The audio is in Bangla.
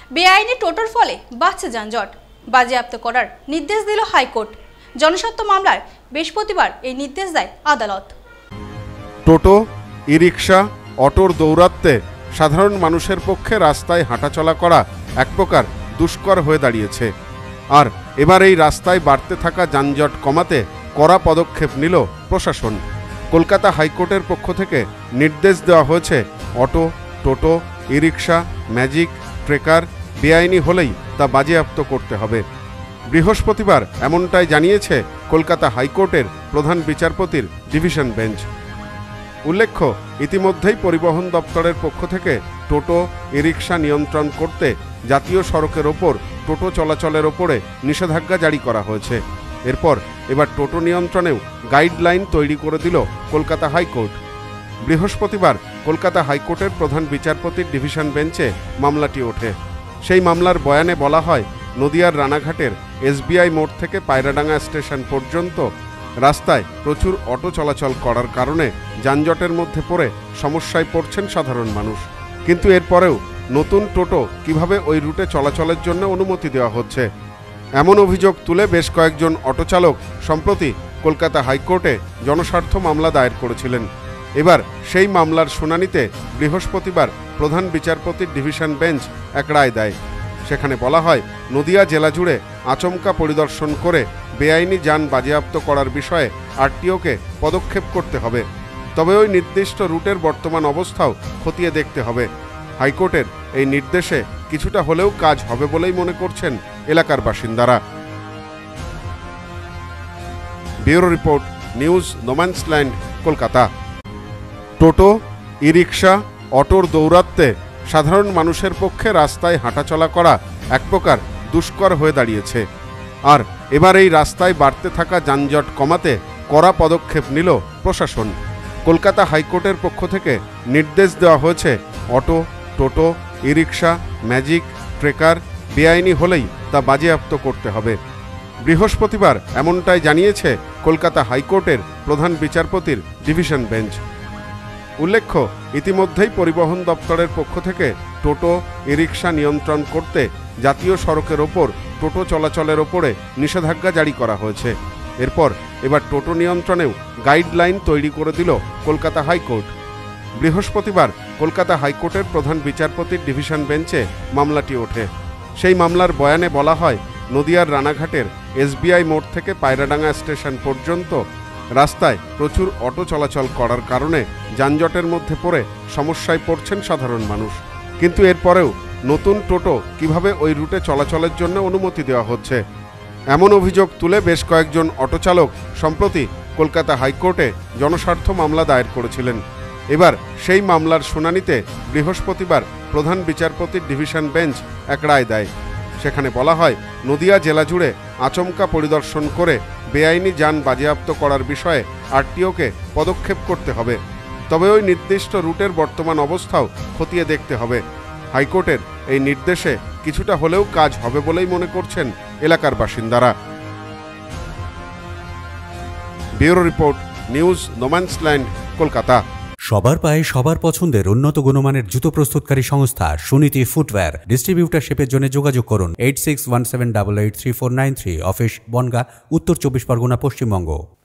বেআইনি টোটোর ফলে বাড়ছে যানজট, বাজেয়াপ্ত করার নির্দেশ দিল হাইকোর্ট। জনস্বার্থ মামলার বৃহস্পতিবার এই নির্দেশ দেয় আদালত। টোটো, ই-রিকশা, অটোর দৌরাত্ম্যে সাধারণ মানুষের পক্ষে রাস্তায় হাঁটাচলা করা এক প্রকার দুষ্কর হয়ে দাঁড়িয়েছে। আর এবার এই রাস্তায় বাড়তে থাকা যানজট কমাতে কড়া পদক্ষেপ নিল প্রশাসন। কলকাতা হাইকোর্টের পক্ষ থেকে নির্দেশ দেওয়া হয়েছে, auto, toto, e-rickshaw, magic, trekker বেআইনি হলেই তা বাজেয়াপ্ত করতে হবে। বৃহস্পতিবার এমনটাই জানিয়েছে কলকাতা হাইকোর্টের প্রধান বিচারপতির ডিভিশন বেঞ্চ। উল্লেখ্য, ইতিমধ্যেই পরিবহন দপ্তরের পক্ষ থেকে টোটো, ই-রিকশা নিয়ন্ত্রণ করতে জাতীয় সড়কের ওপর টোটো চলাচলের ওপরে নিষেধাজ্ঞা জারি করা হয়েছে। এরপর এবার টোটো নিয়ন্ত্রণেও গাইডলাইন তৈরি করে দিল কলকাতা হাইকোর্ট। বৃহস্পতিবার কলকাতা হাইকোর্টের প্রধান বিচারপতির ডিভিশন বেঞ্চে মামলাটি ওঠে। সেই মামলার বয়ানে বলা হয়, নদিয়ার রানাঘাটের SBI মোড় থেকে পায়রাডাঙ্গা স্টেশন পর্যন্ত রাস্তায় প্রচুর অটো চলাচল করার কারণে যানজটের মধ্যে পড়ে সমস্যায় পড়ছেন সাধারণ মানুষ। কিন্তু এরপরেও নতুন টোটো কিভাবে ওই রুটে চলাচলের জন্য অনুমতি দেওয়া হচ্ছে, এমন অভিযোগ তুলে বেশ কয়েকজন অটোচালক সম্প্রতি কলকাতা হাইকোর্টে জনস্বার্থ মামলা দায়ের করেছিলেন। এবার সেই মামলার শুনানিতে বৃহস্পতিবার প্রধান বিচারপতির ডিভিশন বেঞ্চ এক রায় দেয়। সেখানে বলা হয়, নদিয়া জেলা জুড়ে আচমকা পরিদর্শন করে বেআইনি যান বাজেয়াপ্ত করার বিষয়ে RTOকে পদক্ষেপ করতে হবে। তবে ওই নির্দিষ্ট রুটের বর্তমান অবস্থাও খতিয়ে দেখতে হবে। হাইকোর্টের এই নির্দেশে কিছুটা হলেও কাজ হবে বলেই মনে করছেন এলাকার বাসিন্দারা। Bureau report, news no man's land, Kolkata. Toto, e-rickshaw, অটোর দৌরাত্ম্যে সাধারণ মানুষের পক্ষে রাস্তায় হাঁটাচলা করা এক প্রকার দুষ্কর হয়ে দাঁড়িয়েছে। আর এবার এই রাস্তায় বাড়তে থাকা যানজট কমাতে কড়া পদক্ষেপ নিল প্রশাসন। কলকাতা হাইকোর্টের পক্ষ থেকে নির্দেশ দেওয়া হয়েছে, auto, toto, e-rickshaw, magic, trekker বেআইনি হলেই তা বাজেয়াপ্ত করতে হবে। বৃহস্পতিবার এমনটাই জানিয়েছে কলকাতা হাইকোর্টের প্রধান বিচারপতির ডিভিশন বেঞ্চ। উল্লেখ্য, ইতিমধ্যেই পরিবহন দপ্তরের পক্ষ থেকে টোটো, ই-রিকশা নিয়ন্ত্রণ করতে জাতীয় সড়কের ওপর টোটো চলাচলের ওপরে নিষেধাজ্ঞা জারি করা হয়েছে। এরপর এবার টোটো নিয়ন্ত্রণেও গাইডলাইন তৈরি করে দিল কলকাতা হাইকোর্ট। বৃহস্পতিবার কলকাতা হাইকোর্টের প্রধান বিচারপতির ডিভিশন বেঞ্চে মামলাটি ওঠে। সেই মামলার বয়ানে বলা হয়, নদিয়ার রানাঘাটের SBI মোড় থেকে পায়রাডাঙ্গা স্টেশন পর্যন্ত রাস্তায় প্রচুর অটো চলাচল করার কারণে যানজটের মধ্যে পড়ে সমস্যায় পড়ছেন সাধারণ মানুষ। কিন্তু এরপরেও নতুন টোটো কিভাবে ওই রুটে চলাচলের জন্য অনুমতি দেওয়া হচ্ছে, এমন অভিযোগ তুলে বেশ কয়েকজন অটোচালক সম্প্রতি কলকাতা হাইকোর্টে জনস্বার্থ মামলা দায়ের করেছিলেন। এবার সেই মামলার শুনানিতে বৃহস্পতিবার প্রধান বিচারপতির ডিভিশন বেঞ্চ এক রায় দেয়। সেখানে বলা হয়, নদিয়া জেলা জুড়ে আচমকা পরিদর্শন করে বেআইনি যান বাজেয়াপ্ত করার বিষয়ে RTOকে পদক্ষেপ করতে হবে। তবে ওই নির্দিষ্ট রুটের বর্তমান অবস্থাও খতিয়ে দেখতে হবে। হাইকোর্টের এই নির্দেশে কিছুটা হলেও কাজ হবে বলেই মনে করছেন এলাকার বাসিন্দারা। Bureau report, news no man's land, Kolkata. সবার পায়ে সবার পছন্দের উন্নত গুণমানের জুতো প্রস্তুতকারী সংস্থা সুনীতি ফুটওয়্যার। ডিস্ট্রিবিউটারশিপের জন্য যোগাযোগ করুন 8617883493, অফিস বনগাঁ, উত্তর 24 পরগনা, পশ্চিমবঙ্গ।